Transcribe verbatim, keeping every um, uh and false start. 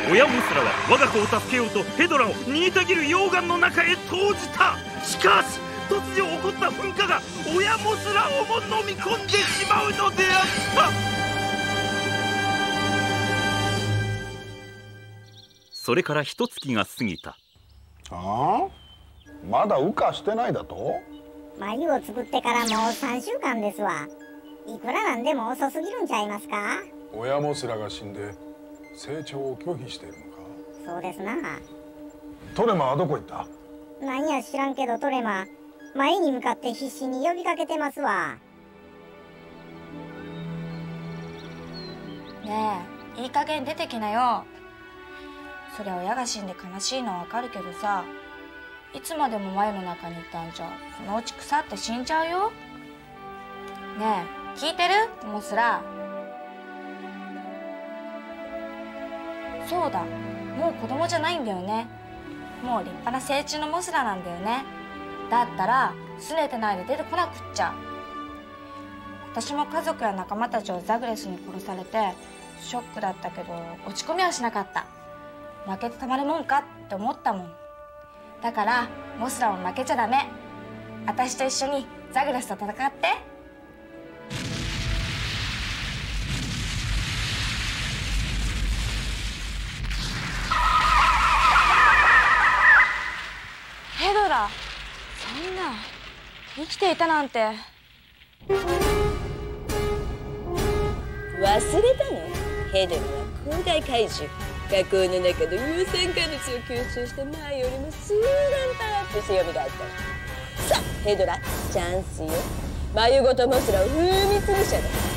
親モスラは我が子を助けようとヘドラを煮えたぎる溶岩の中へ投じた。しかし突如起こった噴火が親モスラをも飲み込んでしまうのであった。それから一月が過ぎた。 ああ、まだ羽化してないだと？ 眉を作ってからもうさんしゅうかんですわ。いくらなんでも遅すぎるんちゃいますか？ 親モスラが死んで成長を拒否しているのか？ そうですな。 トレマはどこ行った？ なんや知らんけどトレマ前に向かって必死に呼びかけてますわ。 ねえ、いい加減出てきなよ。そりゃ親が死んで悲しいのはわかるけどさ、いつまでも繭の中にいたんじゃそのうち腐って死んじゃうよ。ねえ、聞いてる？モスラ。そうだ、もう子供じゃないんだよね。もう立派な成虫のモスラなんだよね。だったら拗ねてないで出てこなくっちゃ。私も家族や仲間たちをザグレスに殺されてショックだったけど落ち込みはしなかった。負けてたまるもんかって思ったもん。だからモスラも負けちゃダメ。私と一緒にザグレスと戦って。ヘドラ、そんな生きていたなんて。 忘れたの？ヘドラは広大怪獣。火口の中の有酸化物を吸収して前よりも数段パワーアップして蘇ったの。さあヘドラ、チャンスよ。眉ごとモスラを踏みつぶしちゃう。